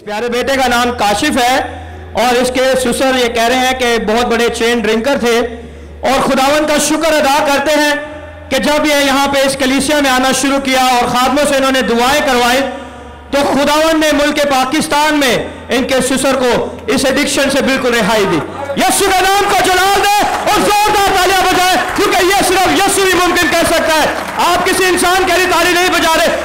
प्यारे बेटे का नाम काशिफ है और इसके ससुर ये कह रहे हैं कि बहुत बड़े चेन ड्रिंकर थे और खुदावन का शुक्र अदा करते हैं कि जब ये यहाँ पे इस कलीसिया में आना शुरू किया और खादमों से इन्होंने दुआएं करवाई तो खुदावन ने मुल्क पाकिस्तान में इनके ससुर को इस एडिक्शन से बिल्कुल रिहाई दी। यीशु के नाम को जलाल दे और जोरदार तालियां बजाएं, क्योंकि ये सिर्फ यीशु ही मुमकिन कर सकता है। आप किसी इंसान के लिए ताली नहीं बजा रहे,